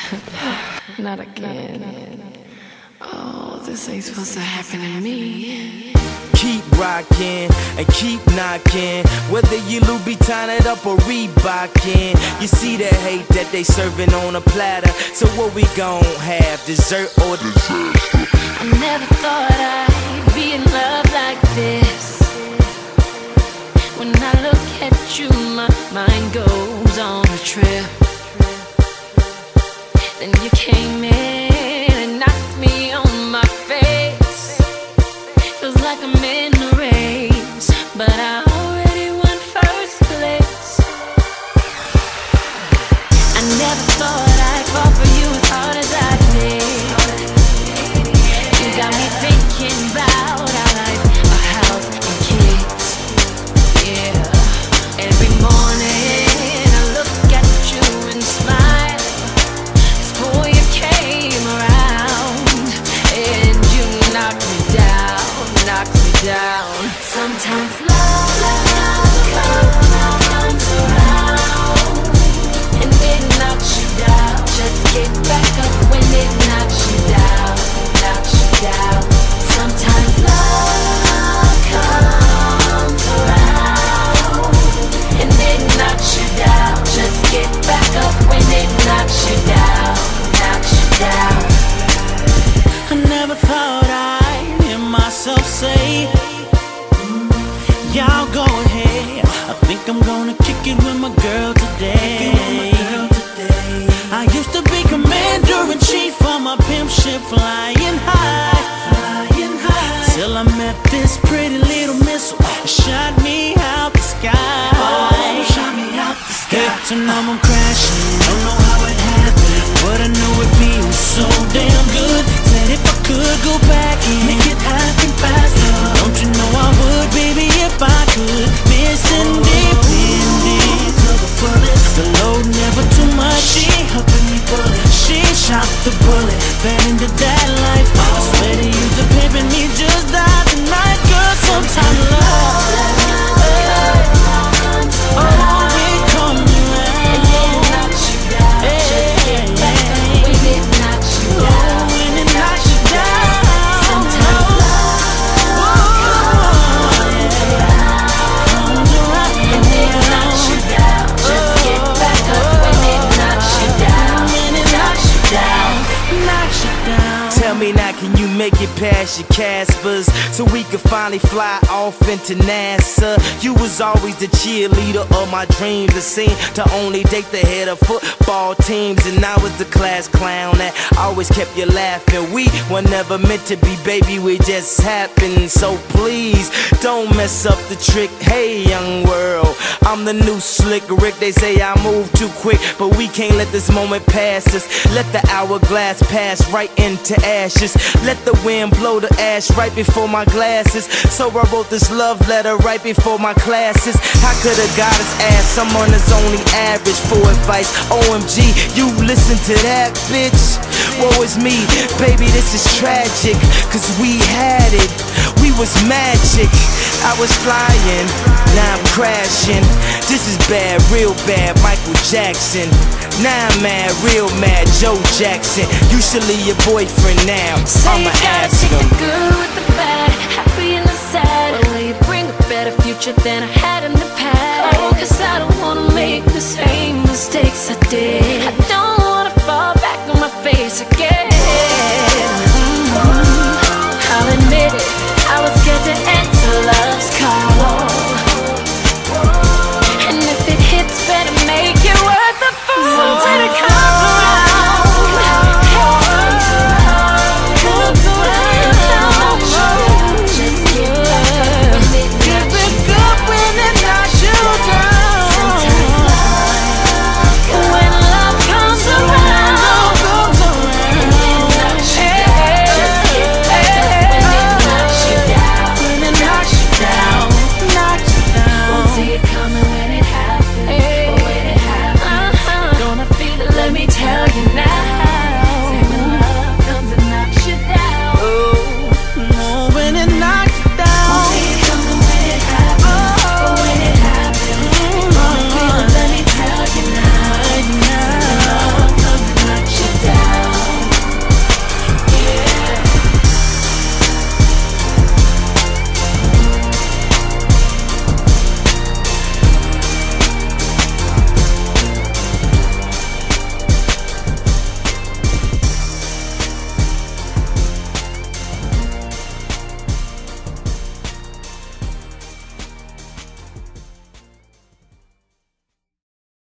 Not again. Oh, this ain't supposed to happen to me. Keep rockin' and keep knockin', whether you Louboutin it up or Reebokin. You see the hate that they serving on a platter, so what we gon' have, dessert or disaster? I never thought I'd be in love like this. When I look at you, my mind goes on a trip. Then you came in and knocked me on my face. Feels like I'm in a race, but I already won first place. I never thought I'd fall for you as hard as I did. You got me thinking about our life, a house and kids. Yeah, every morning I look at you and smile. Boy, you came around and you knocked me down. Sometimes love comes around and it knocks you down. Just get back up when it knocks you down. Sometimes love comes around and it knocks you down. Just get back up when it knocks you down. I never thought I'd hear myself say, y'all go ahead, I think I'm gonna kick it with my girl today. I used to be commander-in-chief on my pimp ship, flying high, till I met this pretty little missile, it shot me out the sky. Oh, shot me out the sky. Hip to numb, I'm crashing, don't know how it happened, but I know it feels so damn good. Said if I could go back and make it happen faster, don't you know I would, baby, if I could. Missing independent to the fullest, the load never too much. She helping me pull it, she shot the bullet, fed into that life. I swear to you, the pimpin' me just died tonight, girl. Sometimes love, oh, it comes around and it knocks you down. Just get back up when it knocks you down. When it knocks you down. Sometimes love comes around and it knocks you down. Just get back up when it knocks you down. When it knocks you down, knocks you down. Tell me now, can you make it past your Caspers so we could finally fly off into NASA? You was always the cheerleader of my dreams. It seemed to only date the head of football teams, and I was the class clown that always kept you laughing. We were never meant to be, baby, we just happened. So please don't mess up the trick. Hey, young world, I'm the new slick Rick. They say I move too quick, but we can't let this moment pass us. Let the hourglass pass right into ashes. Let the wind blow the ash right before my glasses. So I wrote this love letter right before my classes. How could a goddess ask someone that's only average for advice? OMG, you listen to that, bitch? Woe is me, baby, this is tragic, cause we had it, we was magic. I was flying, now I'm crashing. This is bad, real bad, Michael Jackson. Now I'm mad, real mad, Joe Jackson. You should leave your boyfriend now, I'ma ask him. The good with the bad, happy and the sad. Will you bring a better future than I had in the past? Oh, cause I don't wanna make the same mistakes I did. I don't